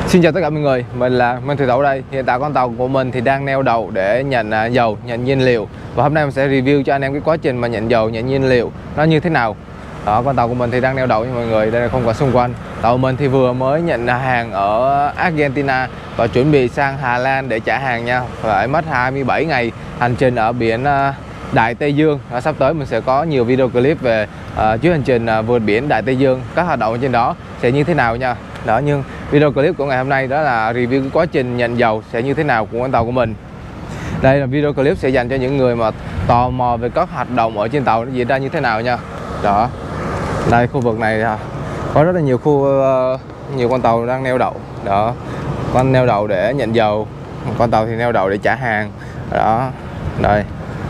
Xin chào tất cả mọi người, mình là Minh Thủy Tẩu đây. Hiện tại con tàu của mình thì đang neo đậu để nhận dầu, nhận nhiên liệu. Và hôm nay mình sẽ review cho anh em cái quá trình mà nhận dầu, nhận nhiên liệu nó như thế nào. Đó, con tàu của mình thì đang neo đậu nha mọi người, đây là khung cảnh xung quanh. Tàu mình thì vừa mới nhận hàng ở Argentina và chuẩn bị sang Hà Lan để trả hàng nha. Phải mất 27 ngày hành trình ở biển Đại Tây Dương. Sắp tới mình sẽ có nhiều video clip về chuyến hành trình vượt biển Đại Tây Dương, các hoạt động trên đó sẽ như thế nào nha. Đó, nhưng video clip của ngày hôm nay đó là review cái quá trình nhận dầu sẽ như thế nào của con tàu của mình. Đây là video clip sẽ dành cho những người mà tò mò về các hoạt động ở trên tàu nó diễn ra như thế nào nha. Đó, đây khu vực này có rất là nhiều nhiều con tàu đang neo đậu. Đó, con neo đậu để nhận dầu, con tàu thì neo đậu để trả hàng. Đó, đây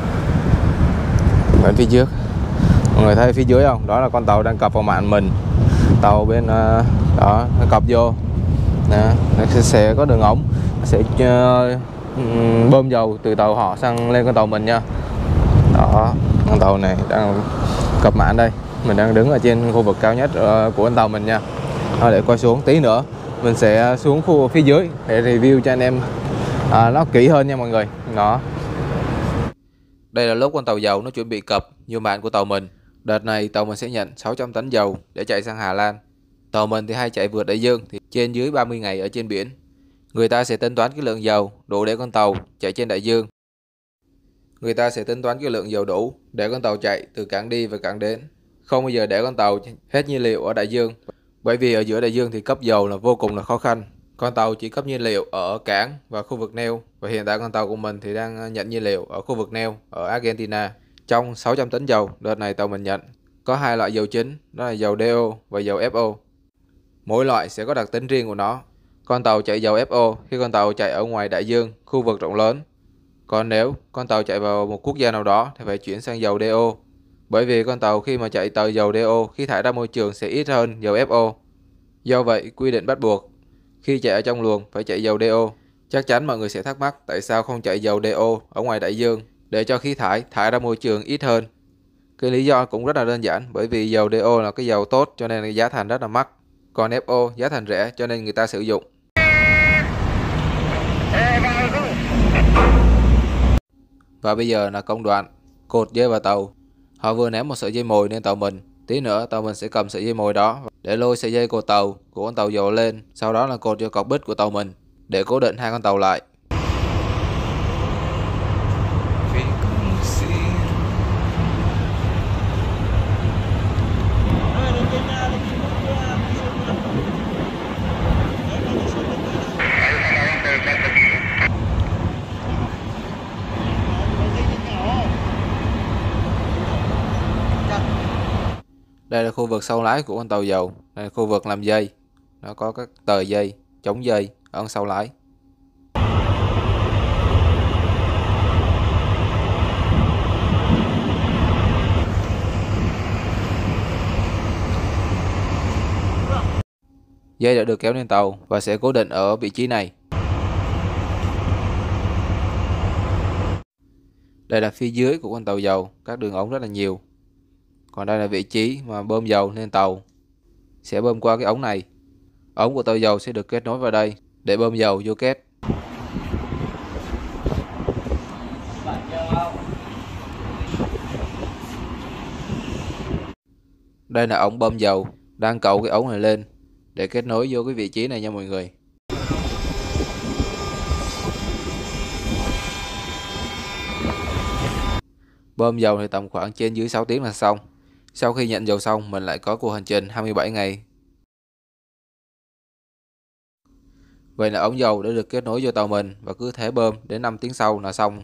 bên phía trước, mọi người thấy phía dưới không? Đó là con tàu đang cập vào mạn mình. Tàu bên đó nó cập vô đó, nó sẽ có đường ống sẽ bơm dầu từ tàu họ sang lên con tàu mình nha. Đó, con tàu này đang cập mạn đây, mình đang đứng ở trên khu vực cao nhất của con tàu mình nha. Đó, để quay xuống tí nữa mình sẽ xuống khu phía dưới để review cho anh em nó kỹ hơn nha mọi người. Đó, đây là lúc con tàu dầu nó chuẩn bị cập vô mạn của tàu mình. Đợt này tàu mình sẽ nhận 600 tấn dầu để chạy sang Hà Lan. Tàu mình thì hay chạy vượt đại dương thì trên dưới 30 ngày ở trên biển. Người ta sẽ tính toán cái lượng dầu đủ để con tàu chạy trên đại dương. Người ta sẽ tính toán cái lượng dầu đủ để con tàu chạy từ cảng đi và cảng đến. Không bao giờ để con tàu hết nhiên liệu ở đại dương. Bởi vì ở giữa đại dương thì cấp dầu là vô cùng là khó khăn. Con tàu chỉ cấp nhiên liệu ở cảng và khu vực neo. Và hiện tại con tàu của mình thì đang nhận nhiên liệu ở khu vực neo ở Argentina. Trong 600 tấn dầu, đợt này tàu mình nhận có hai loại dầu chính, đó là dầu DO và dầu FO. Mỗi loại sẽ có đặc tính riêng của nó. Con tàu chạy dầu FO khi con tàu chạy ở ngoài đại dương, khu vực rộng lớn. Còn nếu con tàu chạy vào một quốc gia nào đó thì phải chuyển sang dầu DO. Bởi vì con tàu khi mà chạy tàu dầu DO, khí thải ra môi trường sẽ ít hơn dầu FO. Do vậy, quy định bắt buộc khi chạy ở trong luồng phải chạy dầu DO. Chắc chắn mọi người sẽ thắc mắc tại sao không chạy dầu DO ở ngoài đại dương để cho khí thải ra môi trường ít hơn. Cái lý do cũng rất là đơn giản, bởi vì dầu DO là cái dầu tốt cho nên giá thành rất là mắc. Còn FO giá thành rẻ cho nên người ta sử dụng. Và bây giờ là công đoạn cột dây vào tàu. Họ vừa ném một sợi dây mồi lên tàu mình. Tí nữa tàu mình sẽ cầm sợi dây mồi đó để lôi sợi dây cột tàu của con tàu dầu lên. Sau đó là cột vô cọc bích của tàu mình để cố định hai con tàu lại. Đây là khu vực sau lái của con tàu dầu. Đây là khu vực làm dây. Nó có các tờ dây, chống dây ở sau lái. Dây đã được kéo lên tàu và sẽ cố định ở vị trí này. Đây là phía dưới của con tàu dầu, các đường ống rất là nhiều. Còn đây là vị trí mà bơm dầu lên tàu. Sẽ bơm qua cái ống này. Ống của tàu dầu sẽ được kết nối vào đây để bơm dầu vô kết. Đây là ống bơm dầu, đang cậu cái ống này lên để kết nối vô cái vị trí này nha mọi người. Bơm dầu thì tầm khoảng trên dưới 6 tiếng là xong. Sau khi nhận dầu xong, mình lại có cuộc hành trình 27 ngày. Vậy là ống dầu đã được kết nối vô tàu mình và cứ thế bơm đến 5 tiếng sau là xong.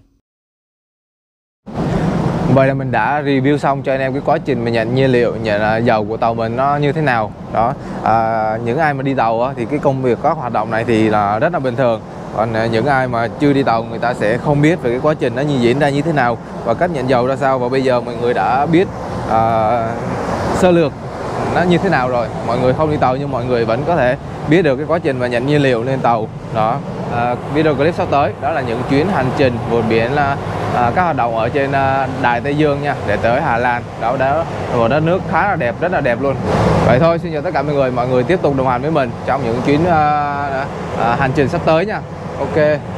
Vậy là mình đã review xong cho anh em cái quá trình mình nhận nhiên liệu, nhận dầu của tàu mình nó như thế nào. Đó, những ai mà đi tàu thì cái công việc, các hoạt động này thì là rất là bình thường. Còn những ai mà chưa đi tàu người ta sẽ không biết về cái quá trình nó diễn ra như thế nào và cách nhận dầu ra sao. Và bây giờ mọi người đã biết sơ lược nó như thế nào rồi. Mọi người không đi tàu nhưng mọi người vẫn có thể biết được cái quá trình mà nhận nhiên liệu lên tàu. Đó, video clip sắp tới đó là những chuyến hành trình vượt biển các hoạt động ở trên Đại Tây Dương nha, để tới Hà Lan. Đó một đất nước khá là đẹp, rất là đẹp luôn. Vậy thôi, xin chào tất cả mọi người tiếp tục đồng hành với mình trong những chuyến hành trình sắp tới nha. Ok.